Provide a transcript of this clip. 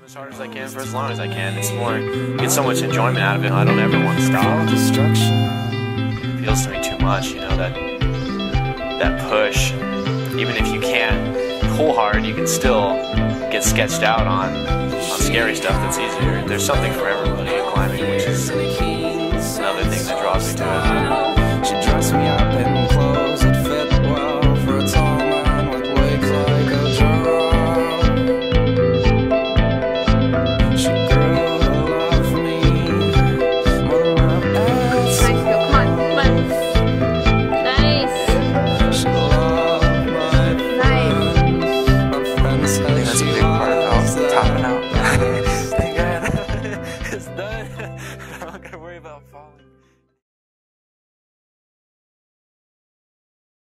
climb as hard as I can for as long as I can. It's more, I get so much enjoyment out of it. I don't ever want to stop. It appeals to me too much, you know, that push. Even if you can't pull hard, you can still get sketched out on scary stuff that's easier. There's something for everybody in climbing, which is another thing that draws me to it. She dressed me up and